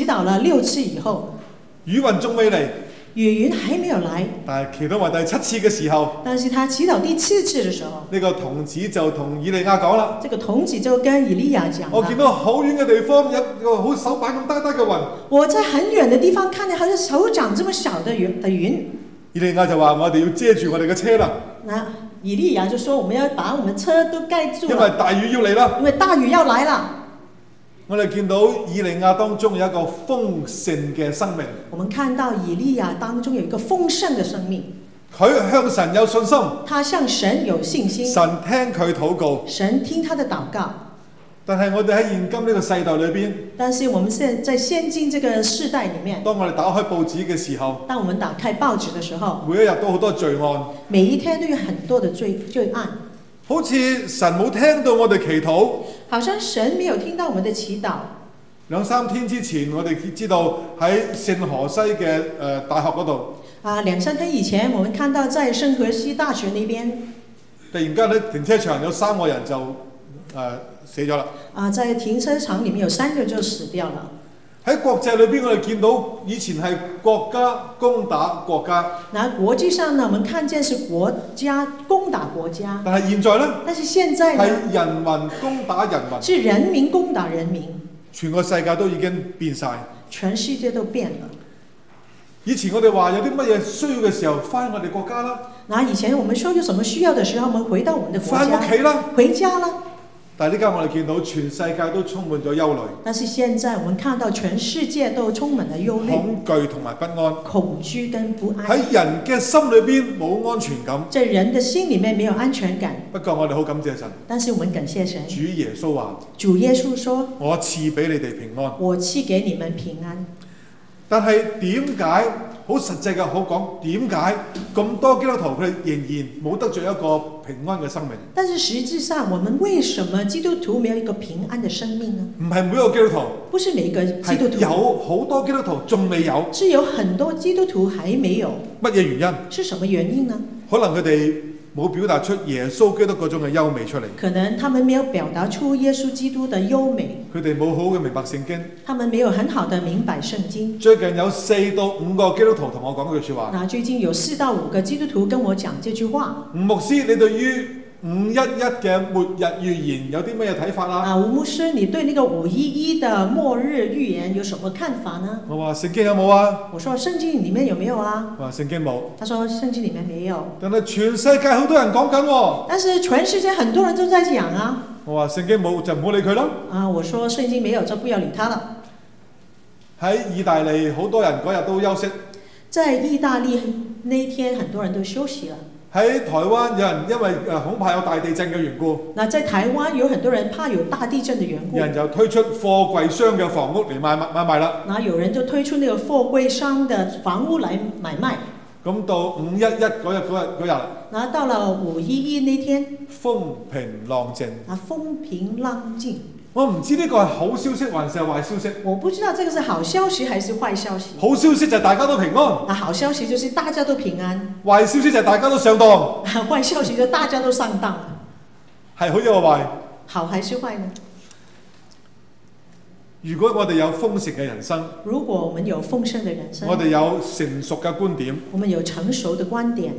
禱了6次以後， 雨雲仲未嚟， 雨雲還沒有來， 但係祈禱埋第7次嘅時候， 但是他祈禱第7次的時候， 呢個童子就同以利亞講啦。 這個童子就跟以利亞講， 我見到好遠嘅地方有個好手板咁低低嘅雲。 我在很遠的地方看見好像手掌這麼小的雲。 以利亞就話：我哋要遮住我哋嘅車啦。 那以利亞就說：我們要把我們車都蓋住了， 因為大雨要嚟啦。 因為大雨要來了。 我哋見到以利亞當中有一個豐盛嘅生命。 我們看到以利亞當中有一個豐盛的生命。 佢向神有信心。 他向神有信心。 神聽佢禱告。 神聽他的禱告。 但係我哋喺現今呢個世代裏邊， 但是我們現在先進這個世代裡面， 當我哋打開報紙嘅時候， 當我們打開報紙的時候， 每一日都好多罪案， 每一天都有很多的罪案， 好似神冇聽到我哋祈禱， 好像神沒有聽到我們的祈禱。 2、3天之前，我哋知道喺聖河西嘅大學嗰度 ，2、3天以前，我們看到在聖河西大學那邊， 突然間喺停車場有3個人就死咗啦。 在停車場裡面有3個就死掉了。 喺國際裏邊，我哋見到以前係國家攻打國家。 那國際上呢，我們看見是國家攻打國家。 但係現在呢？ 但是現在呢？ 係人民攻打人民。 是人民攻打人民。 全個世界都已經變晒。 全世界都變了。 以前我哋話有啲乜嘢需要嘅時候，翻我哋國家啦。 那以前我們說有什麼需要的時候，我們回到我們的國家。 翻屋企啦。 回家啦。 但係呢家我哋見到全世界都充滿咗憂慮。 但是現在我們看到全世界都充滿了憂慮、 恐懼同埋不安。 恐懼跟不安。 喺人嘅心裏邊冇安全感。 在人的心裡面沒有安全感。 不過我哋好感謝神。 但是我們感謝神。 主耶穌話： 主耶穌說：我賜俾你哋平安。 我賜給你們平安。 但係點解？好實際嘅好講，點解咁多基督徒佢哋仍然冇得著一個平安嘅生命？ 但是實際上，我們為什麼基督徒沒有一個平安的生命呢？ 唔係每一個基督徒， 不是每一個基督徒， 有好多基督徒仲未有， 是有很多基督徒還沒有。 乜嘢原因？ 是什麼原因呢？ 可能佢哋冇表達出耶穌基督嗰種嘅優美出嚟。 可能他們沒有表達出耶穌基督的優美。 佢哋冇好嘅明白聖經。 他們沒有很好的明白聖經。 最近有4到5個基督徒同我講一句説話。 那最近有4到5個基督徒跟我講這句話。吳牧師，你對於511嘅末日預言有啲咩睇法啊？ 吳牧師，你對那個511的末日預言有什麼看法呢？ 我話聖經有冇啊？ 我說聖經裡面有沒有啊？ 我話聖經冇。 他說聖經裡面沒有。 但係全世界好多人講緊喎。 但是全世界很多人都在講啊。 我話聖經冇就唔好理佢咯。 我說聖經沒有就不要理他了。 喺意大利好多人嗰日都休息。 在意大利那一天很多人都休息了。 喺台灣有人因為恐怕有大地震嘅緣故。 那在台灣有很多人怕有大地震的緣故。 有人就推出貨櫃箱嘅房屋嚟買賣啦。 那有人就推出那個貨櫃箱的房屋來買賣。 咁到511嗰日。 然後到了511那天， 風平浪靜。 風平浪靜。 我唔知呢個係好消息還是壞消息。 我不知道這個是好消息還是壞消息。 好消息就係大家都平安。 好消息就是大家都平安。 壞消息就係大家都上當。 壞消息就大家都上當。 係好定係壞？ 好還是壞呢？ 如果我哋有豐盛嘅人生， 如果我們有豐盛的人生， 我哋有成熟嘅觀點， 我們有成熟的觀點。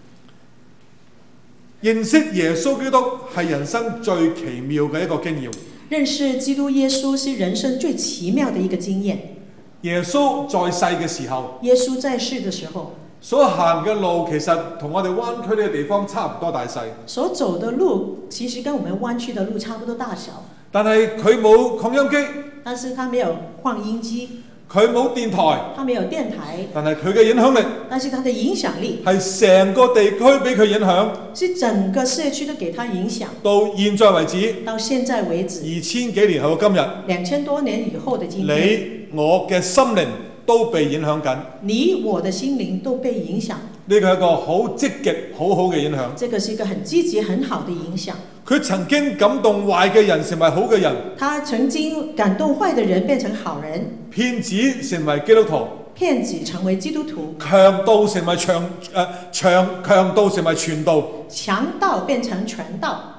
認識耶穌基督係人生最奇妙嘅一個經驗。 認識基督耶穌是人生最奇妙的一個經驗。 耶穌在世嘅時候， 耶穌在世的時候， 所行嘅路其實同我哋灣區呢個地方差唔多大細。 所走的路其實跟我們灣區的路差不多大小。 但係佢冇擴音機， 但是他沒有擴音機。 佢冇電台， 他沒有電台， 但係佢嘅影響力， 但是他的影響力係成個地區俾佢影響， 是整個社區都給他影響。 到現在為止， 到現在為止 2000幾年後嘅今日 ，2000多年以後的今天， 你我嘅心靈都被影響緊， 你我的心靈都被影響。 呢個係一個好積極、好好嘅影響。 這個是一個很積極、很好的影響。 佢曾經感動壞嘅人成為好嘅人， 他曾經感動壞的人變成好人， 騙子成為基督徒， 騙子成為基督徒， 強盜成為強盜成為傳道， 強盜變成傳道。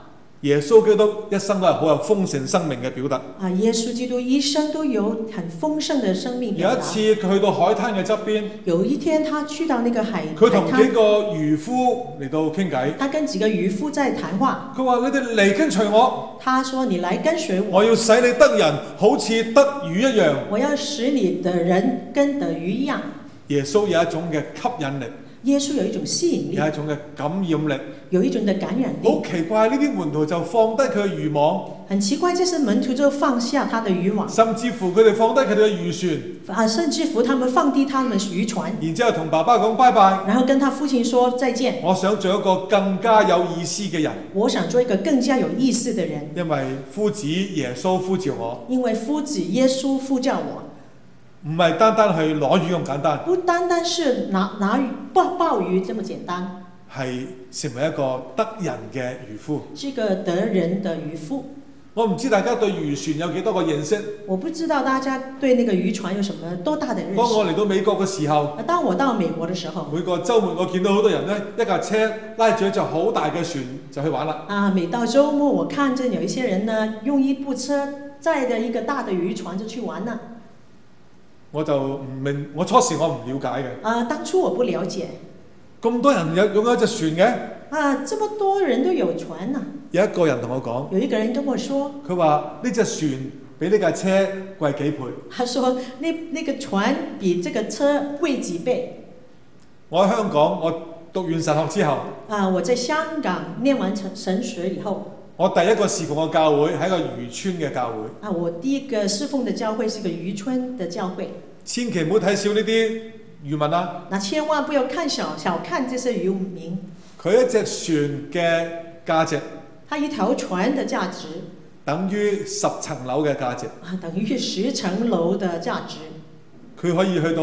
耶穌基督一生都係好有豐盛生命嘅表達。 啊，耶穌基督一生都有很豐盛的生命表達。 有一次佢去到海灘嘅側邊， 有一天他去到那個海佢同幾灘， 個漁夫嚟到傾偈。 他跟幾個漁夫在談話。 佢話：你哋嚟跟隨我， 他說：你來跟隨我， 我要使你得人好似得魚一樣。 我要使你的人跟得魚一樣。 耶穌有一種嘅吸引力， 耶穌有一種吸引力， 有一種嘅感染力。 有一種的感染力。 好奇怪，呢啲門徒就放低佢嘅漁網， 很奇怪，這些門徒就放下他的漁網， 甚至乎佢哋放低佢哋嘅漁船， 啊，甚至乎他們放低他們漁船， 然之後同爸爸講拜拜。 然後跟他父親說再見。 我想做一個更加有意思嘅人， 我想做一個更加有意思的人， 因為夫子耶穌呼召我， 因為夫子耶穌呼叫我， 唔係單單去攞魚咁簡單， 不單單是拿魚捕魚這麼簡單， 係成為一個得人嘅漁夫。 是個得人的漁夫。 我唔知大家對漁船有幾多個認識。 我不知道大家對那個漁船有什麼多大的認識。 當我嚟到美國嘅時候， 當我到美國的時候， 每個週末我見到好多人呢，一架車拉住一隻好大嘅船就去玩啦。 啊，每到週末我看見有一些人呢，用一部車載着一個大的漁船就去玩啦。 我就唔明，我初時我唔了解嘅。 啊，當初我不了解。 咁多人擁有一隻船嘅？ 啊，這麼多人都有船啊！ 有一個人同我講， 有一個人跟我說， 佢話呢隻船比呢架車貴幾倍。 他說那個船比這個車貴幾倍。 我喺香港，我讀完神學之後， 啊，我在香港念完神學以後， 我第一個侍奉嘅教會係一個漁村嘅教會。 啊，我第一個侍奉的教會是個漁村的教會。 千祈唔好睇小呢啲漁民啊！ 那千萬不要小看這些漁民。 佢一隻船嘅價值， 它一條船的價值等於10層樓嘅價值。 啊，等於10層樓的價值。 佢可以去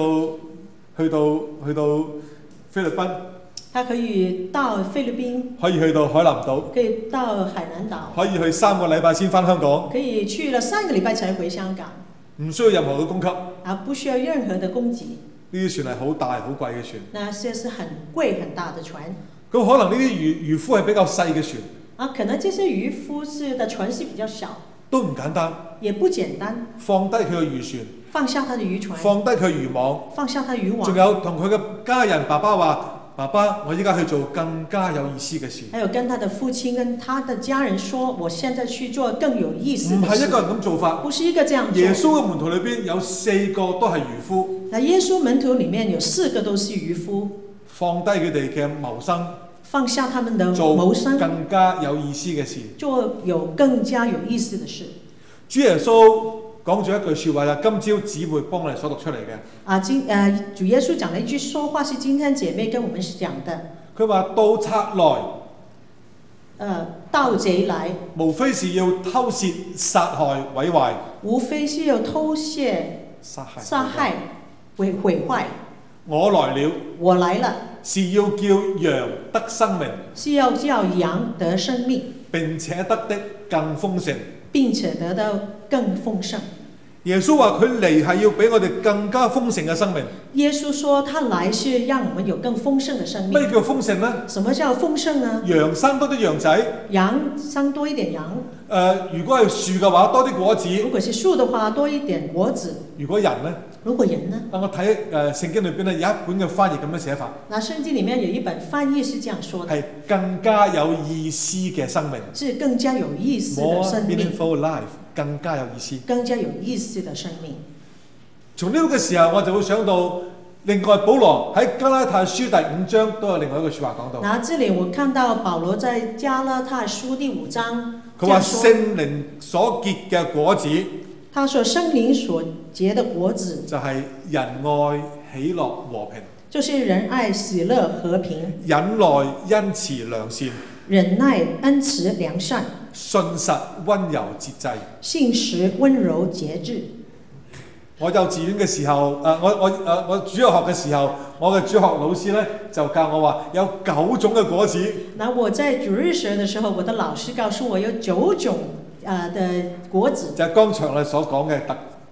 到菲律賓， 它可以到菲律賓， 可以去到海南島， 可以到海南島， 可以去3個禮拜先返香港， 可以去了3個禮拜才回香港， 唔需要任何嘅供給。 啊，不需要任何的供給。 呢啲船係好大好貴嘅船。 那些是很貴很大的船。 咁可能呢啲漁夫係比較細嘅船。 啊，可能這些漁夫的船是比較小， 都唔簡單， 也不簡單。 放低佢嘅漁船， 放下他的漁船， 放低佢漁網， 放下他漁網。 仲有同佢嘅家人爸爸話：爸爸，我依家去做更加有意思嘅事。 還有跟他的父親跟他的家人說：我現在去做更有意思的事。 唔係一個人咁做法， 不是一個這樣做。 耶穌嘅門徒裏邊有4個都係漁夫。 那耶穌門徒裡面有4個都是漁夫， 放低佢哋嘅謀生， 放下他們的謀生， 做更加有意思嘅事， 做有更加有意思的事。 主耶穌講咗一句説話，就今朝姊妹幫我哋所讀出嚟嘅。 主耶穌講了一句說話，是今天姐妹跟我們講的。 佢話：盜賊來， 盜賊來， 無非是要偷竊、殺害、毀壞。 無非是要偷竊、殺害、毀壞。 我來了， 我來了， 是要叫羊得生命， 是要叫羊得生命， 並且得的更豐盛， 並且得到更豐盛。 耶穌話佢嚟係要俾我哋更加豐盛嘅生命。 耶穌說他來是讓我們有更豐盛的生命。 咩叫豐盛呢？ 什麼叫豐盛呢？ 羊生多啲羊仔， 羊生多一點羊。 如果係樹嘅話，多啲果子。 如果是樹的話，多一點果子。 如果人呢？ 如果人呢？ 我睇聖經裏邊咧有一本嘅翻譯咁樣寫法。 那聖經裡面有一本翻譯是這樣說的： 係更加有意思嘅生命。 是更加有意思的生命。 More meaningful life，更加有意思。 更加有意思的生命。 從呢個嘅時候，我就會想到，另外保羅喺加拉太書第5章都有另外一句説話講到。那這裡我看到保羅在加拉太書第5章， 佢話聖靈所結嘅果子。 他說聖靈所結的果子就係仁愛、喜樂、和平。就是仁愛、喜樂、和平。 忍耐、恩慈、良善。 忍耐、恩慈、良善。 信實、溫柔、節制。 信實、溫柔、節制。 我幼稚園嘅時候，我主日學嘅時候，我嘅主學老師呢就教我話有9種嘅果子。 那我在主日學嘅時候，我的老師告訴我有9種的果子。 就係剛才我哋所講嘅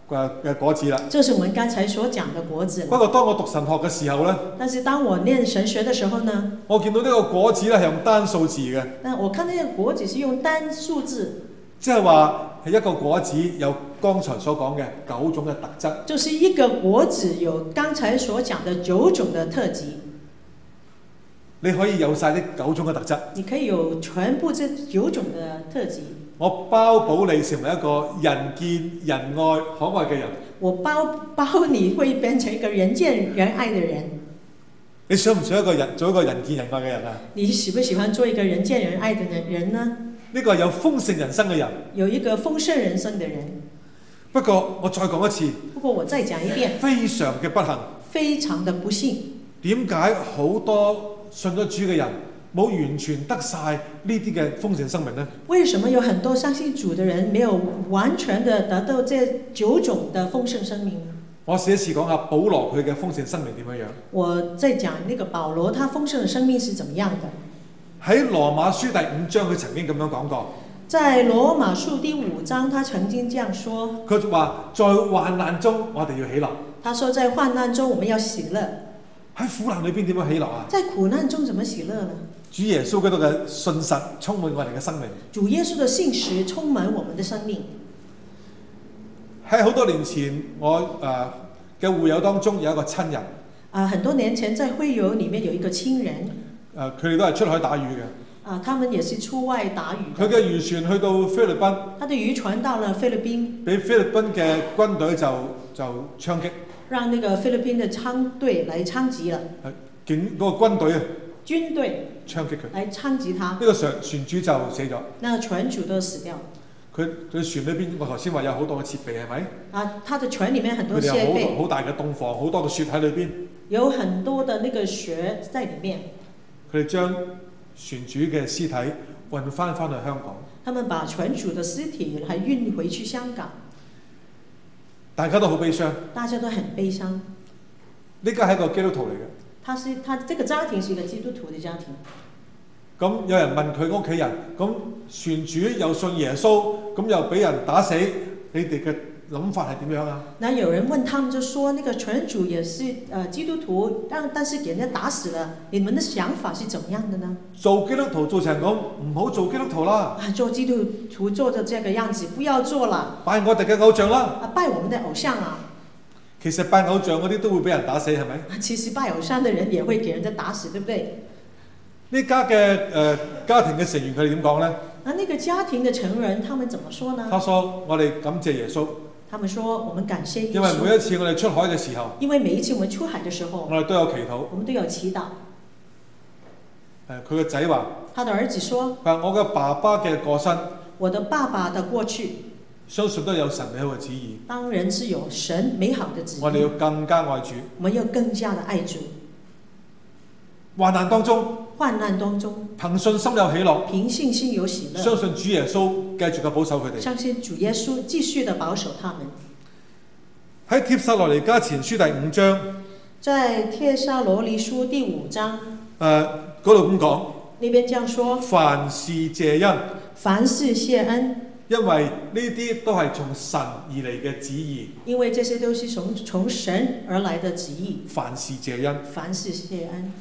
嘅果子啦。 這是我們剛才所講的果子了。 不過當我讀神學嘅時候咧， 但是當我念神學的時候呢， 我見到呢個果子咧係用單數字嘅， 那我看那個果子是用單數字， 即係話係一個果子有剛才所講嘅9種嘅特質。 就是一個果子有剛才所講的9種的特質。 你可以有晒呢9種嘅特質， 你可以有全部這9種的特質。 我包保你成為一個人見人愛可愛嘅人。 我包你會變成一個人見人愛的人。 你想唔想做一個人見人愛嘅人啊？ 你喜不喜歡做一個人見人愛的人呢？ 呢個係有豐盛人生嘅人， 有一個豐盛人生的人。 不過我再講一次， 不過我再講一遍， 非常嘅不幸， 非常的不幸。 點解好多信咗主嘅人冇完全得晒呢啲嘅豐盛生命呢？ 為什麼有很多相信主的人沒有完全的得到這9種的豐盛生命呢？ 我試一試講下保羅佢嘅豐盛生命點樣樣。 我在講那個保羅，他豐盛的生命是怎麼樣的？ 喺羅馬書第5章，佢曾經咁樣講過。 在羅馬書第5章，他曾經這樣說。 佢就話：在患難中，我哋要喜樂。 他說：在患難中，我們要喜樂。 喺苦難裏邊點樣喜樂啊？ 在苦難中怎麼喜樂呢？ 主耶穌基督嘅信實充滿我哋嘅生命。 主耶穌的信實充滿我們的生命。 喺好多年前，我嘅會友當中有一個親人。 很多年前在會友裡面有一個親人。 佢哋都係出海打魚嘅。 他們也是出外打魚。 佢嘅漁船去到菲律賓。 他的漁船到了菲律賓。俾菲律賓嘅軍隊就槍擊。讓那個菲律賓的槍隊來槍擊了。 嗰個軍隊啊。 軍隊槍擊佢。 來槍擊他。 呢個船主就死咗。 那船主都死掉。 佢船裏邊，我頭先話有好多嘅設備係咪？ 他的船裡面很多設備。 佢哋有好大嘅洞房，好多嘅雪喺裏邊。 有很多的那個雪在裡面。 佢哋將船主嘅屍體運翻去香港。 他們把船主的屍體還運回去香港。 大家都好悲傷。 大家都很悲傷。 呢家係一個基督徒嚟嘅。 他這個家庭是一個基督徒的家庭。 咁有人問佢屋企人，咁船主又信耶穌，咁又俾人打死，你哋嘅諗法係點樣啊？那有人問他們就說，那個船主也是基督徒，但是給人家打死了，你們的想法是怎麼樣的呢？ 做基督徒做成咁，唔好做基督徒啦。 做基督徒做的這個樣子，不要做了。 拜我哋嘅偶像啦。 拜我們的偶像啊。 其實拜偶像嗰啲都會俾人打死，係咪？ 其實拜偶像的人也會給人家打死，對不對？ 呢家嘅家庭嘅成員佢哋點講呢？ 那個家庭嘅成員，他們怎麼說呢？ 他說：我哋感謝耶穌。 他們說：我們感謝耶穌。 因為每一次我哋出海嘅時候， 因為每一次我們出海嘅時候， 我哋都有祈禱。 我們都有祈禱。 佢個仔話： 他的兒子說： 我嘅爸爸嘅過身， 我的爸爸的過去， 相信都有神美好嘅旨意。 當然是有神美好的旨意。 我哋要更加愛主。 我們要更加的愛主。 患難當中，憑信心有喜樂， 憑信心有喜樂， 相信主耶穌繼續嘅保守佢哋， 相信主耶穌繼續的保守他們。 喺帖撒羅尼迦前書第5章， 在帖撒羅尼書第5章， 嗰度咁講， 那邊這樣說： 凡事謝恩， 凡事謝恩， 因為呢啲都係從神而嚟嘅旨意， 因為這些都是從神而來的旨意。 凡事謝恩， 凡事謝恩。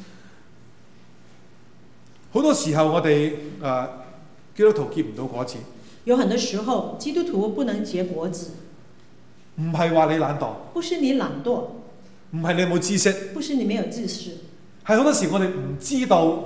好多時候我哋基督徒結唔到果子。 有很多時候基督徒不能結果子。 唔係話你懶惰。 不是你懶惰。 唔係你冇知識。 不是你沒有知識。 係好多時我哋唔知道。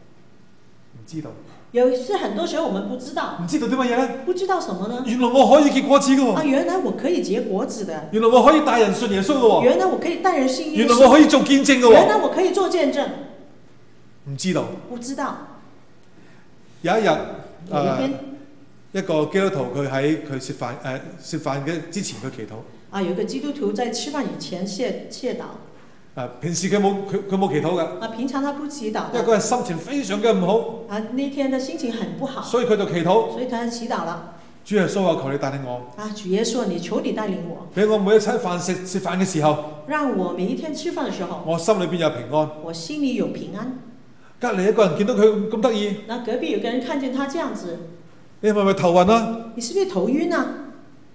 是很多時候我們不知道。 唔知道啲乜嘢呢？ 不知道什麼呢？ 原來我可以結果子嘅喎。 原來我可以結果子的。 原來我可以帶人信耶穌嘅喎。 原來我可以帶人信耶穌。 原來我可以做見證嘅喎。 原來我可以做見證。 唔知道。 不知道。 有一日，一個基督徒佢喺佢食飯嘅之前佢祈禱。有一個基督徒在吃飯以前謝禱。平時佢冇祈禱嘅。 平常他不祈禱。 因為嗰日心情非常嘅唔好。 那天的心情很不好。 所以佢就祈禱。 所以他就祈禱了。 主耶穌啊，求你帶領我。 主耶穌，你求你帶領我。 俾我每一餐飯食飯嘅時候。 讓我每一天吃飯嘅時候。 我心裏邊有平安。 我心裏有平安。 隔離一個人見到佢咁得意， 那隔壁有個人看見他這樣子， 你係咪頭暈啊？ 你是不是頭暈啊？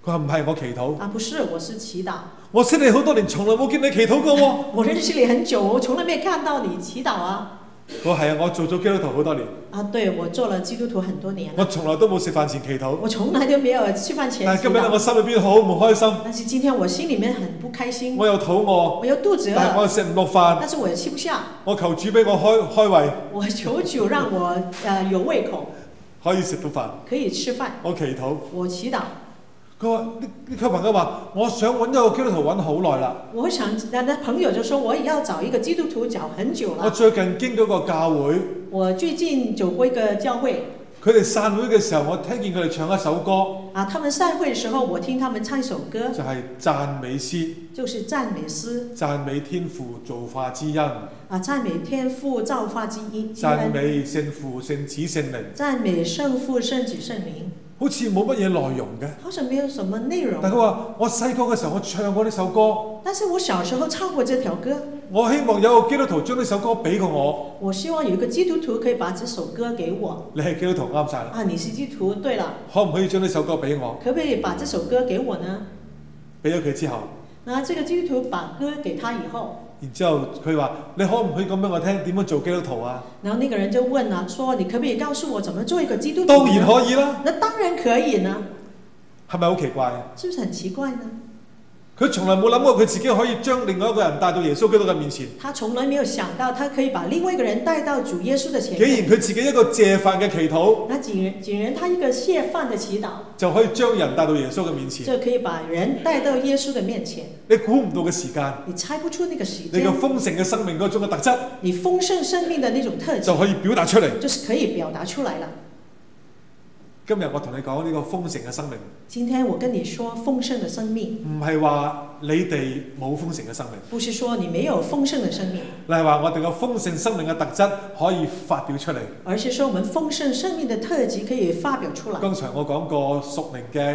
佢話唔係，我祈禱。 不是，我是祈禱。 我識你好多年，從來冇見你祈禱過喎。 我認識你很久，我從來沒看到你祈禱啊。 我係啊，我做咗基督徒好多年。 對，我做了基督徒很多年。 我從來都冇食飯前祈禱。 我從來都沒有吃飯前祈禱。 但係今日我心裏邊好唔開心。 但是今天我心裡面很不開心。 我又肚餓。 我又肚子餓。 但係我又食唔落飯。 但是我又吃不下。我求主俾我開胃。 我求主讓我有胃口。 可以食到飯。 可以吃飯。 我祈禱。 我祈禱。 佢話：呢個朋友話，我想揾一個基督徒揾好耐啦。 我想，那朋友就說我也要找一個基督徒找很久了。 我最近經過個教會。 我最近走過一個教會。 佢哋散會嘅時候，我聽見佢哋唱一首歌。 他們散會嘅時候，我聽他們唱一首歌。 就係讚美詩。就是讚美詩。 讚美天父造化之恩。 讚美天父造化之恩。 讚美聖父聖子聖靈。 讚美聖父聖子聖靈。 好似冇乜嘢內容嘅， 好像沒有什麼內容。 但佢話：我細個嘅時候，我唱過呢首歌。 但是我小時候唱過這條歌。 我希望有個基督徒將呢首歌俾過我。 我希望有一個基督徒可以把這首歌給我。 你係基督徒啱晒啦。 你是基督徒，對了。 可唔可以將呢首歌俾我？ 可唔可以把這首歌給我呢？ 俾咗佢之後， 那這個基督徒把歌給他以後。 然之後佢話：你可唔可以講俾我聽點樣做基督徒啊？ 然後那個人就問啦，說你可唔可以告訴我怎麼做一個基督徒？ 當然可以啦。 那當然可以呢。 係咪好奇怪？ 是不是很奇怪呢？ 佢從來冇諗過佢自己可以將另外一個人帶到耶穌基督嘅面前。 他從來沒有想到他可以把另外一個人帶到主耶穌的前面。 既然佢自己一個謝飯嘅祈禱， 那既然他一個謝飯的祈禱， 就可以將人帶到耶穌嘅面前。 就可以把人帶到耶穌的面前。 你估唔到嘅時間， 你猜不出那個時間。 你個豐盛嘅生命嗰種嘅特質， 你豐盛生命的那種特質， 就可以表達出嚟。 就是可以表達出來了。 今日我同你講呢個豐盛嘅生命。 今天我跟你說豐盛的生命， 唔係話你哋冇豐盛嘅生命。 不是說你沒有豐盛的生命。 係話我哋個豐盛生命嘅特質可以發表出嚟。 而是說我們豐盛生命的特質可以發表出來。 剛才我講過屬靈嘅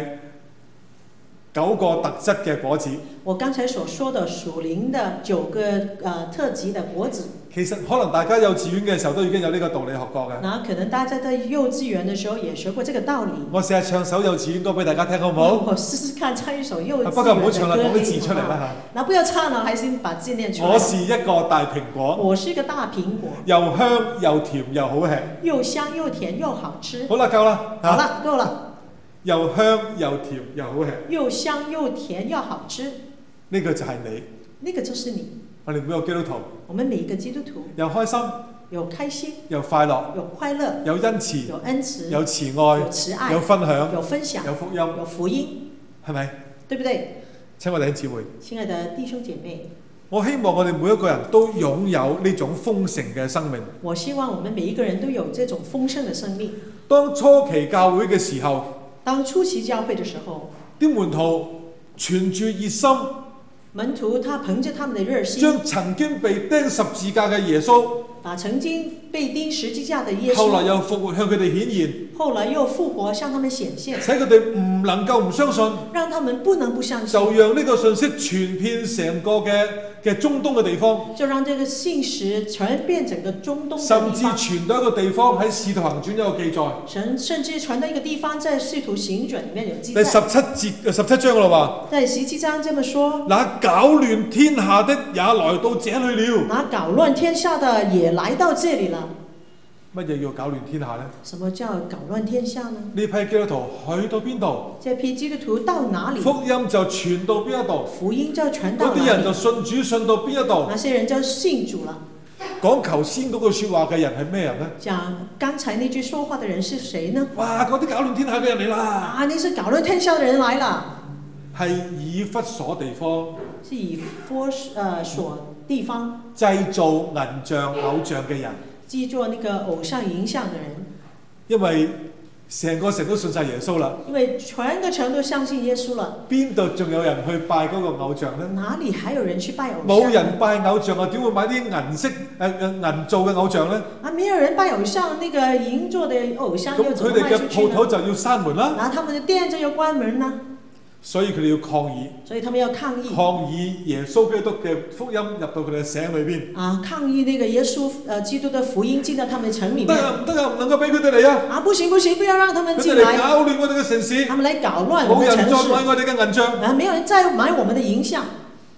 9個特質嘅果子。 我剛才所說的屬靈的9個特質的果子。 其實可能大家幼稚園嘅時候都已經有呢個道理學過嘅。 那可能大家在幼稚園的時候也學過這個道理。 我試下唱首幼稚園歌俾大家聽，好唔好？ 我試試看唱一首幼稚園的歌。 不過唔好唱啦，講啲字出嚟啦嚇。 那不要唱了，還是把字念出來。 我是一個大蘋果。 我是一個大蘋果。 又香又甜又好吃。 又香又甜又好吃。 好啦，夠啦。 好啦，夠啦。 又香又甜又好吃。 又香又甜又好吃。 呢個就係你。 呢個就是你。 我哋每個基督徒， 我們每一個基督徒又開心， 有開心， 有快樂， 有快樂， 有恩慈， 有恩慈， 有慈愛， 有慈愛， 有分享， 有分享， 有福音， 有福音， 係咪？ 對不對？ 親愛的弟兄姊妹， 親愛的弟兄姐妹， 我希望我哋每一個人都擁有呢種豐盛嘅生命。 我希望我們每一個人都有這種豐盛的生命。 當初期教會嘅時候， 當初期教會的時候， 啲門徒存住熱心。 門徒他憑着他們的熱心， 將曾經被釘十字架嘅耶穌， 把曾經被釘十字架的耶穌， 後來又復活向佢哋顯現， 後來又復活向他們顯現， 使佢哋唔能夠唔相信， 讓他們不能不相信， 就讓呢個信息傳遍成個嘅中東嘅地方， 就讓這個信息傳遍整個中東的地甚方， 至傳到一個地方喺《使徒行傳》有記載， 甚至傳到一個地方，在《使徒行傳》裡面有記載。 第17章啦話， 在17章這麼說， 那攪亂天下的也來到這裡了。 那攪亂天下的也來到這裡了。 乜嘢叫攪亂天下呢？ 什麼叫攪亂天下呢？ 呢批基督徒去到邊度？ 這批基督徒到哪裡？ 福音就傳到邊一度？ 福音就傳到哪裡？ 嗰啲人就信主信到邊一度？ 那些人就信主了。 講頭先嗰句説話嘅人係咩人呢？ 講剛才那句說話的人是誰呢？ 哇！嗰啲攪亂天下嘅人嚟啦！ 啊，那是攪亂天下的人來了。 係以弗所地方。 是以弗所地方。 製造銀像偶像嘅人。 製作那個偶像影像的人。 因為成個城都信晒耶穌啦。 因為全個城都相信耶穌了。邊度仲有人去拜嗰個偶像呢？ 哪裡還有人去拜偶像？ 冇人拜偶像啊，點會買啲銀做嘅偶像呢？ 啊，沒有人拜偶像，那個銀做的偶像又怎麼賣出去呢？ 咁佢哋嘅鋪頭就要閂門啦。 那他們的店就要關門啦。 所以佢哋要抗議。 所以他們要抗議。 抗議耶穌基督嘅福音入到佢哋嘅城裏邊。 抗議那個耶穌基督的福音進到他們城裡面。 唔得啊，唔能夠俾佢哋嚟啊！ 不行，不要讓他們進來。 佢哋嚟搞亂我哋嘅城市。 他們來搞亂我們的城市。 冇人再買我哋嘅銀像。 沒有人再買我們的銀像。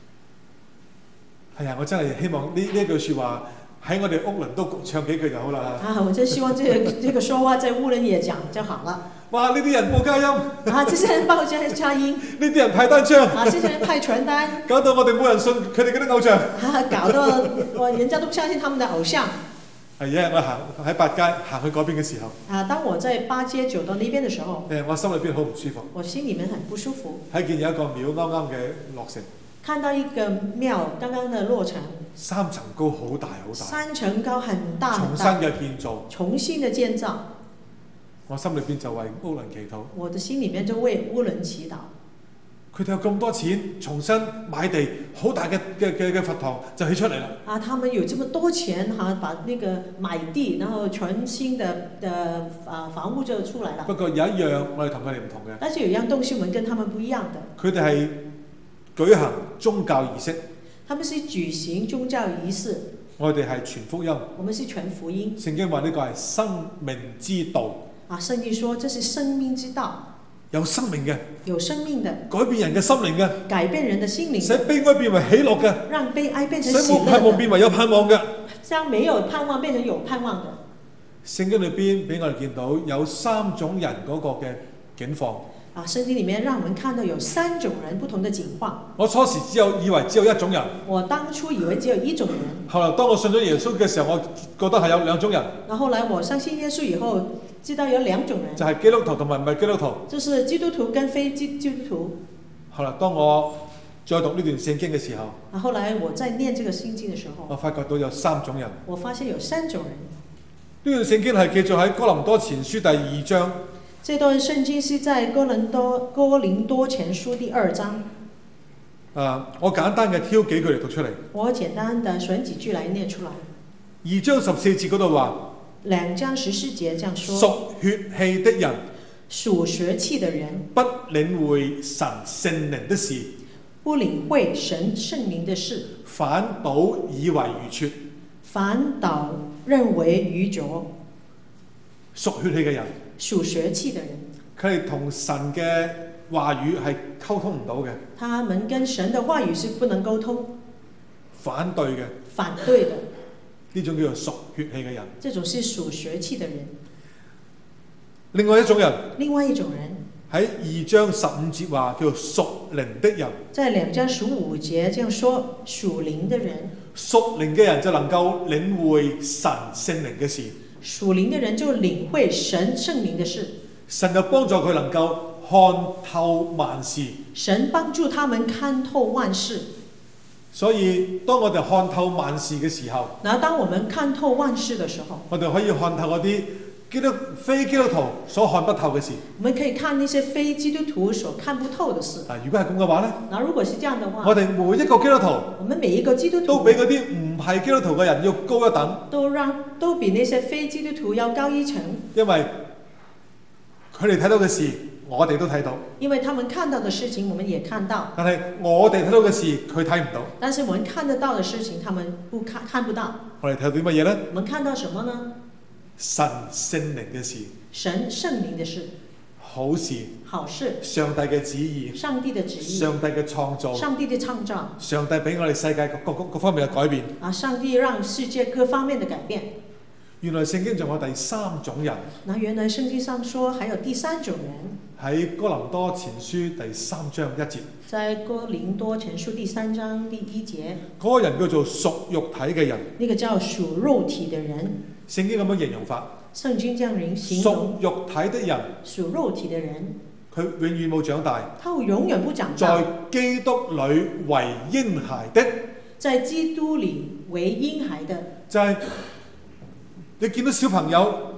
係啊，我真係希望呢句説話喺我哋屋倫都唱幾句就好啦。 我真希望這個說話在屋倫也講就好了。 哇！呢啲人報佳音。 這些人報佳音。呢啲人派單張。 這些人派傳單。 搞到我哋冇人信佢哋嗰啲偶像。 搞到人家都不相信他們的偶像。 係一日我行喺八街行去嗰邊嘅時候。 當我在八街走到那邊嘅時候。 我心裏邊好唔舒服。 我心裡面很不舒服。 睇見有一個廟啱啱嘅落成。 看到一個廟剛剛的落成。 3層高，好大好大。 3層高，很大很大。 重新嘅建造。 重新的建造。 我心裏邊就為烏倫祈禱。 我的心裡面就為烏倫祈禱。 佢哋有咁多錢，重新買地，好大嘅佛堂就起出嚟啦。 他們有這麼多錢把那個買地，然後全新的房屋就出來了。 不過有一樣我哋同佢哋唔同嘅。 但是有一樣東西我們跟他們不一樣的。 佢哋係舉行宗教儀式。 他們是舉行宗教儀式。 我哋係傳福音。 我們是傳福音。 聖經話呢個係生命之道。 聖經說這是生命之道。 有生命嘅。 有生命的。 改變人嘅心靈嘅。 改變人的心靈。 使悲哀變為喜樂嘅。 讓悲哀變成喜樂的。 使冇盼望變為有盼望嘅。 將沒有盼望變成有盼望的。 聖經裏邊俾我哋見到有3種人嗰個嘅境況。 聖經裡面讓我們看到有3種人不同的境況。 我初時以為只有一種人。 我當初以為只有一種人。 後來當我信咗耶穌嘅時候，我覺得係有2種人。後來我相信耶穌以後，知道有2種人。 就係基督徒同埋唔係基督徒。 就是基督徒跟非基督徒。 後來當我再讀呢段聖經嘅時候。 後來我在念這個聖經嘅時候。 我發覺到有3種人。 我發現有3種人。 呢段聖經係記載喺哥林多前書第2章。 這段聖經是在哥林多前書第2章。 我簡單嘅挑幾句嚟讀出嚟。 我簡單的選幾句來念出來。 2章14節嗰度話。 2章14節這樣說。 屬血氣的人。 屬血氣的人。 不領會神聖靈的事。 不領會神聖靈的事。 反倒以為愚拙。 反倒認為愚拙。 屬血氣嘅人。 屬血氣的人。 佢哋同神嘅話語係溝通唔到嘅。 他們跟神的話語是不能溝通。 反對嘅。 反對的。 呢種叫做屬血氣嘅人。 這種是屬血氣的人。 另外一種人。 另外一種人。 喺2章15節話叫做屬靈的人。 在2章15節這樣說，屬靈的人。 屬靈嘅人就能夠領會神聖靈嘅事。 屬靈的人就領會神聖靈的事。 神就幫助佢能夠看透萬事。 神幫助他們看透萬事。 所以當我哋看透萬事嘅時候， 然後當我們看透萬事的時候， 我哋可以看透嗰啲非基督徒所看不透嘅事。 我們可以看那些非基督徒所看不透的事。 如果係咁嘅話呢？ 如果是這樣的話， 我哋每一個基督徒， 我們每一個基督徒都比嗰啲唔係基督徒嘅人要高一等。 都比那些非基督徒要高一層。 因為佢哋睇到嘅事，我哋都睇到。因為他們看到的事情，我們也看到。 但係我哋睇到嘅事，佢睇唔到。 但是我們看得到的事情，他們看不到。 我哋睇到啲乜嘢呢？ 我們看到什麼呢？ 神聖靈嘅事。 神聖靈的事。 好事。 好事。 上帝嘅旨意。 上帝的旨意。 上帝嘅創造。 上帝的創造。 上帝俾我哋世界各方面嘅改變。 上帝讓世界各方面的改變。 原來聖經仲有第3種人。 原來聖經上說還有第3種人。 喺哥林多前書第3章1節。 在哥林多前書第3章第1節。 嗰個人叫做屬肉體嘅人。 那個叫屬肉體的人。 聖經咁樣形容法。 聖經這樣形容。 屬肉體的人。 屬肉體的人。 佢永遠冇長大。 他永遠不長大。 在基督裏為嬰孩的。 在基督裏為嬰孩的。 就係你見到小朋友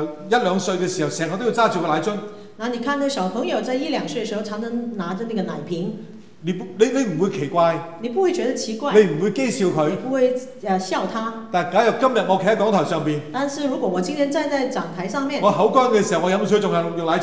1、2歲嘅時候，成日都要揸住個奶樽。 你看到小朋友在1、2歲嘅時候，常常拿着那個奶瓶。你唔會奇怪。 你不會覺得奇怪。 你唔會譏笑佢。 你不會笑他。 但係假如今日我企喺講台上邊。 但是如果我今天站在講台上面。 我口乾嘅時候，我飲水仲係用奶樽。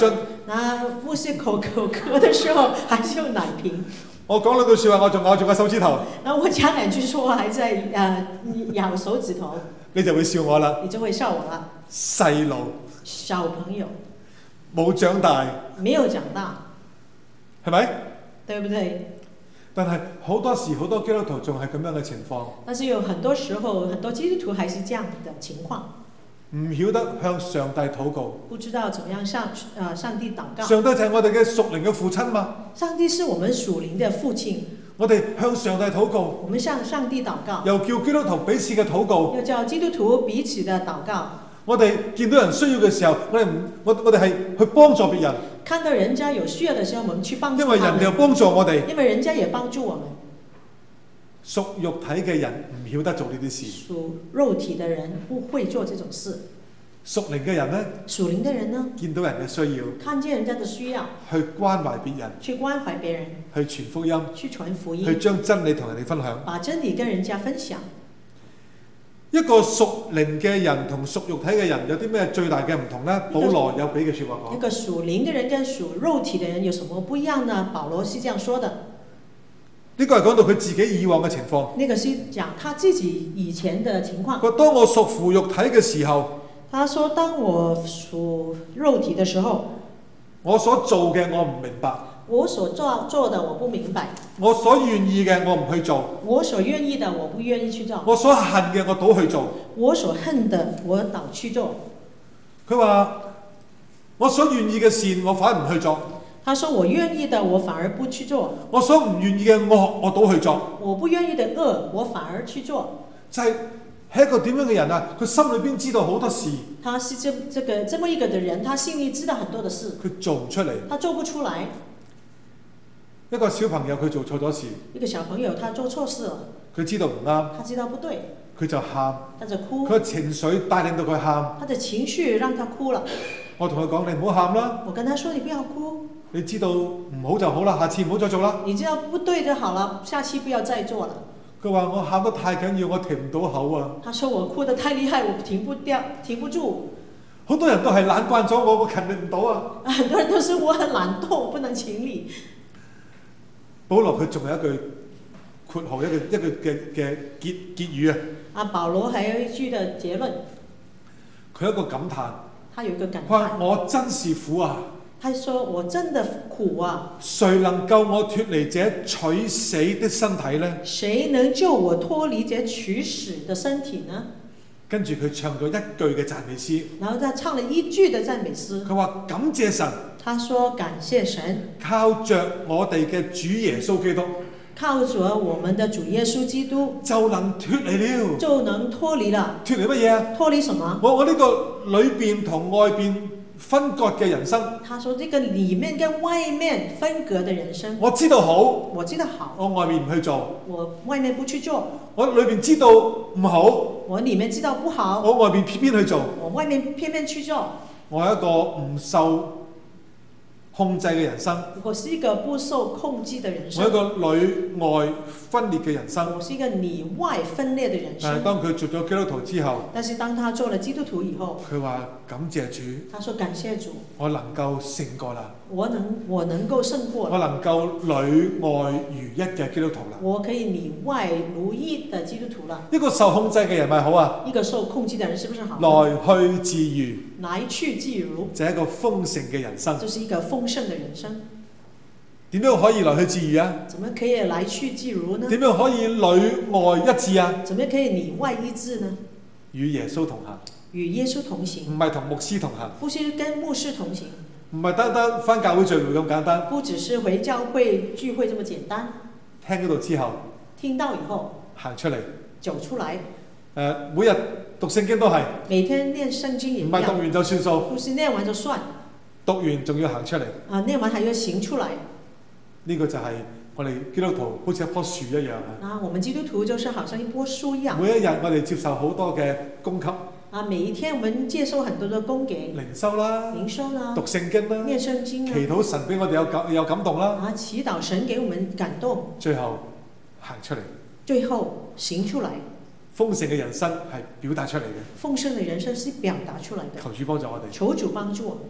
牧師口渴的時候，還是用奶瓶。 我講兩句説話，我仲咬住個手指頭。 然後我講兩句說話，還在咬手指頭。 你就會笑我啦。 你就會笑我啦。 細路。 小朋友。 冇長大。 沒有長大。 係咪？ 對不對？ 但係好多時好多基督徒仲係咁樣嘅情況。 但是有很多時候，很多基督徒還是這樣的情況。唔曉得向上帝禱告， 不知道怎麼樣向上帝禱告。 上帝就係我哋嘅屬靈嘅父親嘛。 上帝是我們屬靈嘅父親。 我哋向上帝禱告。 我們向上帝禱告。 又叫基督徒彼此嘅禱告。 又叫基督徒彼此嘅禱告。 我哋見到人需要嘅時候，我哋係去幫助別人。 看到人家有需要嘅時候，我們去幫助他們。 因為人哋又幫助我哋。 因為人家也幫助我們。 屬肉體嘅人唔曉得做呢啲事。 屬肉體嘅人不會做這種事。 屬靈嘅人呢？ 屬靈嘅人呢？ 見到人嘅需要， 看見人家嘅需要， 去關懷別人， 去關懷別人， 去傳福音， 去傳福音， 去將真理同人哋分享， 把真理跟人家分享。 一個屬靈嘅人同屬肉體嘅人有啲咩最大嘅唔同呢？保羅有俾嘅説話講。 一個屬靈嘅人跟屬肉體嘅人有什麼不一樣呢？保羅是這樣說的。呢個係講到佢自己以往嘅情況。 呢個是講他自己以前嘅情況。 佢當我屬乎肉體嘅時候。 他說：當我屬肉體的時候， 我所做嘅我唔明白， 我所做的我不明白， 我所願意嘅我唔去做， 我所願意的我不願意去做， 我所恨嘅我倒去做， 我所恨的我倒去做。 佢話：我所願意嘅善我反而唔去做。 他說：我願意的我反而不去做， 我所唔願意嘅惡我倒去做， 我不願意的惡我反而去做。 就係一個點樣嘅人啊？佢心裏邊知道好多事。他是這麼一個的人，他心裏知道很多的事。 佢做唔出嚟。 他做不出來。 一個小朋友佢做錯咗事。 一個小朋友他做錯事了。 佢知道唔啱。 他知道不對。 佢就喊。 他就哭。 佢嘅情緒帶領到佢喊。 他的情緒讓他哭了。 我同佢講：你唔好喊啦。 我跟他說：你不要哭。 你知道唔好就好啦，下次唔好再做啦。 你知道不對就好了，下次不要再做了。 佢話：我喊得太緊要，我停唔到口啊！ 他說：我哭得太厲害，我停不住。 好多人都係懶慣咗我勤力唔到啊！ 很多人都是我很懶惰，不能勤力。 保羅佢仲有一句括號，一句嘅結語啊！ 啊，保羅還有一句嘅結論。 佢有一個感嘆。 他有一個感嘆。 佢話：我真是苦啊！ 他說：我真的苦啊！ 誰能救我脫離這取死的身體呢？ 誰能救我脫離這取死的身體呢？ 跟住佢唱咗一句嘅讚美詩。 然後他唱了一句的讚美詩。佢話：感謝神。 他說：感謝神。 靠着我哋嘅主耶穌基督。 靠着我們的主耶穌基督。 就能脫離了。 就能脫離了。 脫離乜嘢啊？ 脫離什麼？ 我呢個裏邊同外邊分割嘅人生。 他說：這個裡面跟外面分隔的人生。 我知道好， 我知道好， 我外面唔去做。 我外面不去做。 我裏邊知道唔好， 我裡面知道不好。 我外面偏偏去做。 我外面偏偏去做。 我係一個唔受控制嘅人生。 我是一個不受控制的人生。 我係一個裏外分裂嘅人生。 我是一個裡外分裂的人生。 但係當佢做咗基督徒之後， 但是當他做了基督徒以後， 佢話感謝主。 他說感謝主， 我能夠勝過啦。我能夠勝過。 我能夠裏外如一嘅基督徒啦。 我可以裡外如一的基督徒啦。 一個受控制嘅人咪好啊？ 一個受控制的人是不是好？ 來去自如。 來去自如。 就係一個豐盛嘅人生。 就是一個豐盛的人生。 點樣可以來去自如啊？ 怎麼可以來去自如呢？ 點樣可以裏外一致啊？ 怎麼可以裡外一致呢？ 與耶穌同行。 與耶穌同行。 唔係同牧師同行。 不是跟牧師同行。 唔係單單返教會聚會咁簡單。 不只是回教會聚會這麼簡單。 聽嗰度之後。 聽到以後。行出嚟。走出來。 每日讀聖經都係。 每天念聖經也一樣。 唔係讀完就算數。 不是念完就算。讀完仲要行出嚟。 念完還要行出來。 呢個就係我哋基督徒好似一棵樹一樣啊！ 我們基督徒就是好像一棵樹一樣。 每一日我哋接受好多嘅供給。 每一天我們接受很多的供給。靈修啦。讀聖經啦。念聖經啦。祈禱神俾我哋有感動啦。祈禱神給我們感動。最後行出嚟。最後行出來。豐盛嘅人生係表達出嚟嘅。豐盛嘅人生是表達出來的。求主幫助我哋。求主幫助我們。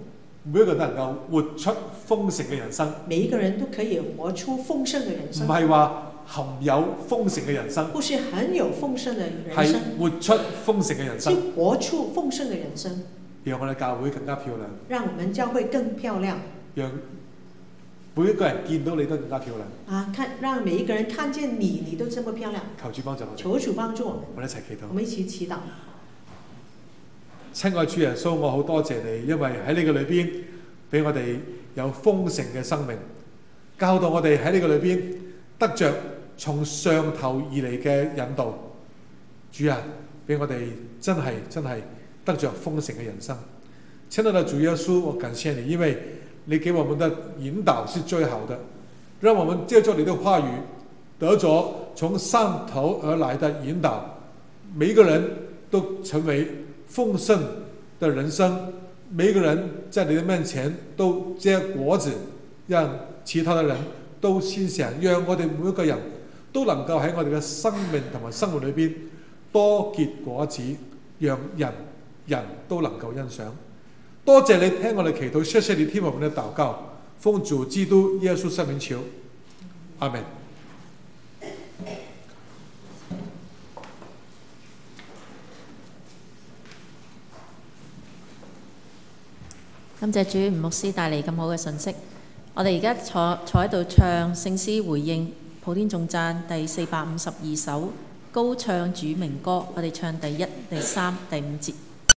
每一個都能夠活出豐盛嘅人生。 每一個人都可以活出豐盛嘅人生。 唔係話含有豐盛嘅人生， 不是很有豐盛嘅人生， 係活出豐盛嘅人生。 是活出豐盛嘅人生。 讓我哋教會更加漂亮。 讓我們教會更漂亮。 讓每一個人見到你都更加漂亮。 啊，讓每一個人看見你，你都這麼漂亮。 求主幫助我哋。 求主幫助我們。 我哋一齊祈禱。 我們一起祈禱。 親愛主耶穌，我好多謝你，因為喺呢個裏邊俾我哋有豐盛嘅生命，教導我哋喺呢個裏邊得着從上頭而嚟嘅引導。主啊，俾我哋真係得着豐盛嘅人生。親愛的主耶穌，我感謝你，因為你給我們的引導是最好的，讓我們借助你的話語得着從上頭而來的引導，每一個人都成為豐盛的人生，每一個人在你的面前都結果子，讓其他的人都欣賞，讓我哋每一個人都能夠喺我哋嘅生命同埋生活裏邊多結果子，讓人都能夠欣賞。多謝你聽我哋祈禱，謝謝你聽我們的禱告，奉主基督耶穌聖名求，阿們。 感謝主吳牧師帶嚟咁好嘅信息。我哋而家坐喺度唱聖詩回應普天頌讚第452首高唱主名歌，我哋唱第1、第3、第5節。